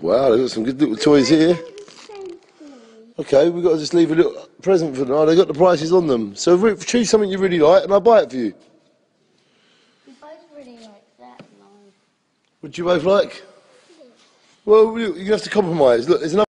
Wow, they've got some good little toys here. Okay, we've got to just leave a little present for them. Oh, they've got the prices on them. So choose something you really like and I'll buy it for you. We both really like that line. What do you both like? Well, you have to compromise. Look, there's another